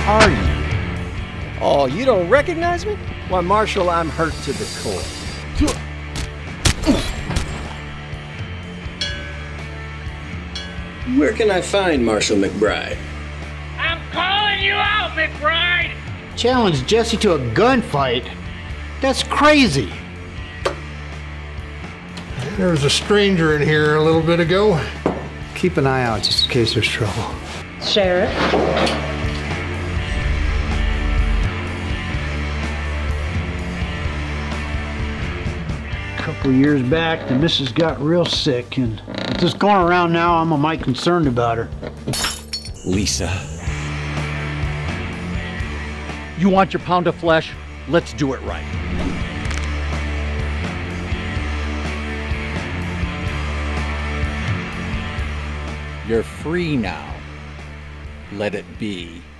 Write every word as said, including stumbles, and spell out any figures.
are you? Oh, you don't recognize me? Why, Marshal, I'm hurt to the core. Where can I find Marshal McBRIDE? I'm calling you out, McBRIDE! Challenge Jesse to a gunfight? That's crazy. There was a stranger in here a little bit ago. Keep an eye out just in case there's trouble. Sheriff? A couple years back, the missus got real sick, and with this going around now, I'm a mite concerned about her. Lisa. You want your pound of flesh? Let's do it right. You're free now. Let it be.